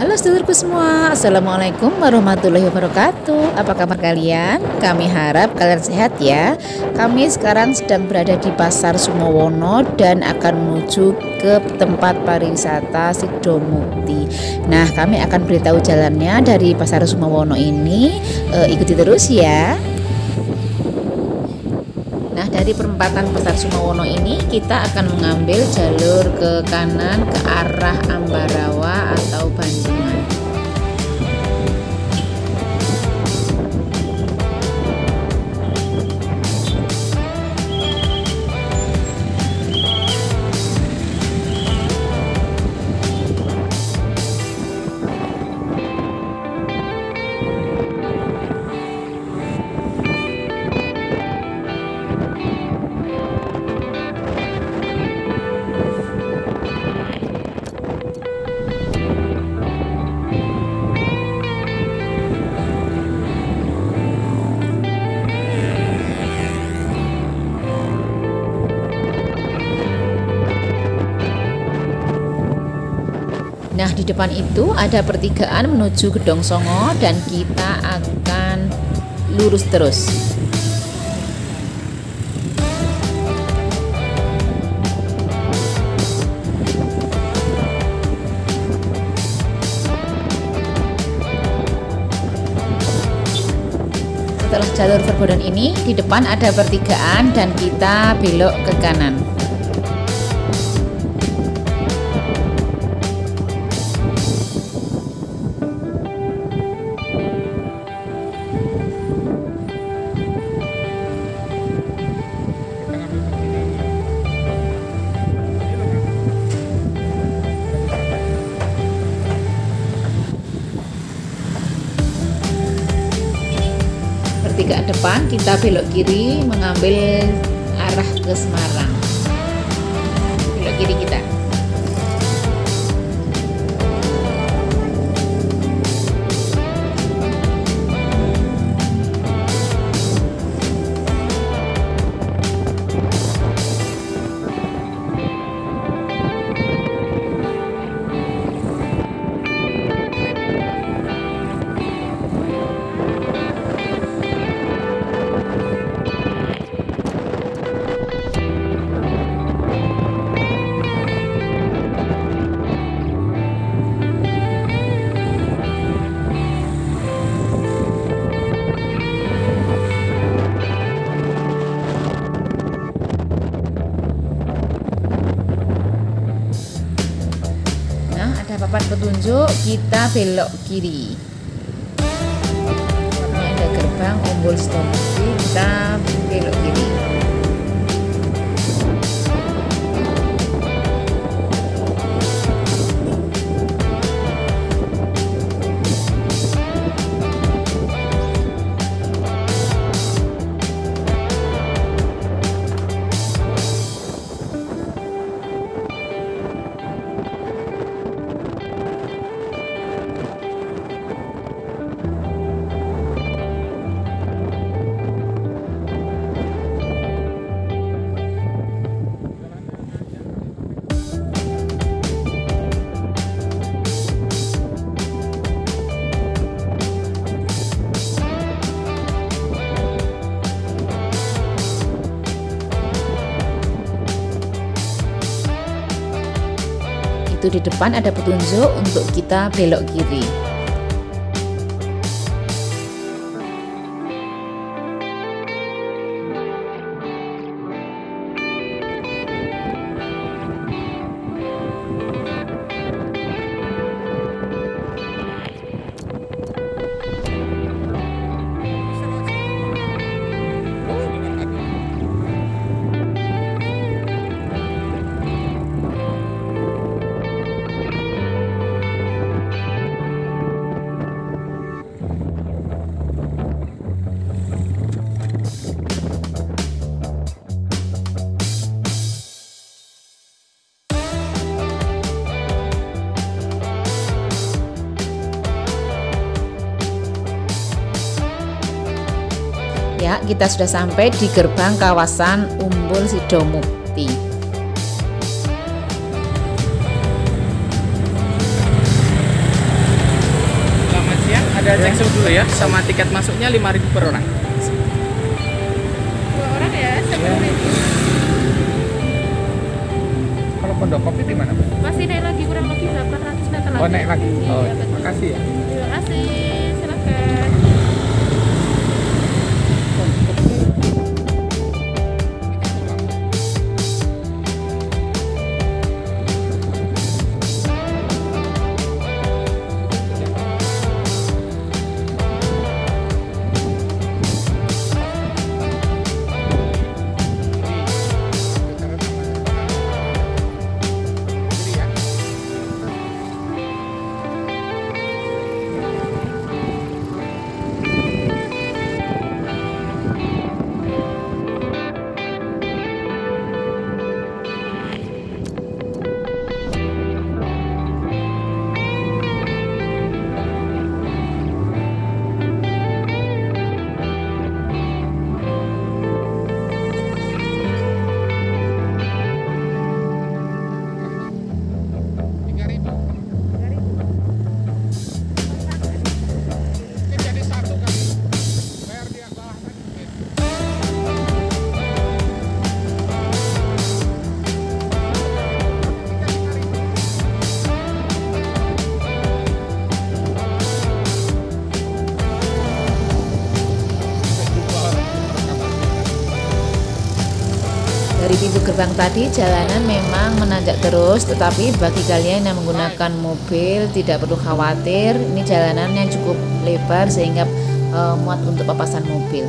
Halo sedulurku semua, Assalamualaikum warahmatullahi wabarakatuh. Apa kabar kalian? Kami harap kalian sehat ya. Kami sekarang sedang berada di Pasar Sumowono dan akan menuju ke tempat pariwisata Sidomukti. Nah, kami akan beritahu jalannya dari Pasar Sumowono ini. Ikuti terus ya. Nah, dari perempatan Pasar Sumowono ini kita akan mengambil jalur ke kanan ke arah Ambarawa atau Bandungan. Nah, di depan itu ada pertigaan menuju Gedong Songo dan kita akan lurus terus. Setelah jalur perbodan ini, di depan ada pertigaan dan kita belok ke kanan. Pertigaan depan kita belok kiri mengambil arah ke Semarang. Belok kiri kita. Papan petunjuk, kita belok kiri. Ini ada gerbang Umbul Sidomukti, kita belok kiri. Itu di depan ada petunjuk untuk kita belok kiri. Ya, kita sudah sampai di gerbang kawasan Umbul Sidomukti. Ada cek suhu dulu ya, sama tiket masuknya 5.000 per orang. 2 orang ya, 10.000. Kalau pondok kopi di mana, Pak? Masih naik lagi, kurang lebih 800 meter lagi. Oh, naik lagi. Oh, Iya, betul. terima kasih ya. Terima kasih, silakan. Dari pintu gerbang tadi jalanan memang menanjak terus, tetapi bagi kalian yang menggunakan mobil tidak perlu khawatir. Ini jalanan yang cukup lebar sehingga muat untuk papasan mobil.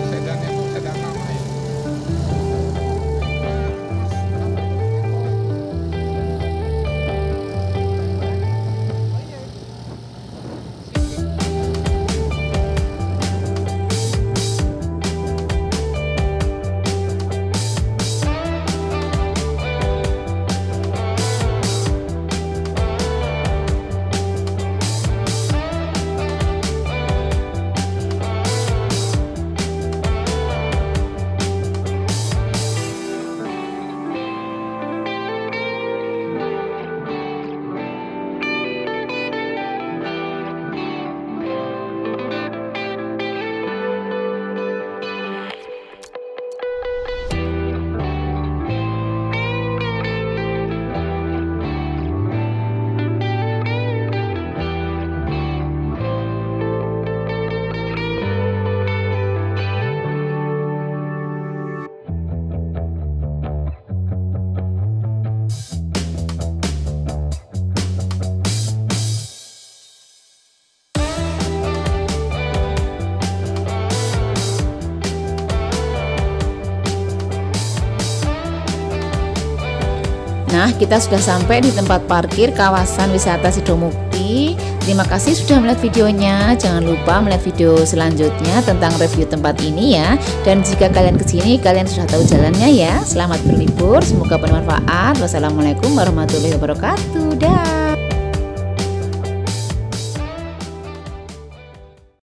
Nah, kita sudah sampai di tempat parkir kawasan wisata Sidomukti. Terima kasih sudah melihat videonya. Jangan lupa melihat video selanjutnya tentang review tempat ini ya. Dan jika kalian kesini, kalian sudah tahu jalannya ya. Selamat berlibur, semoga bermanfaat. Wassalamualaikum warahmatullahi wabarakatuh. Dah.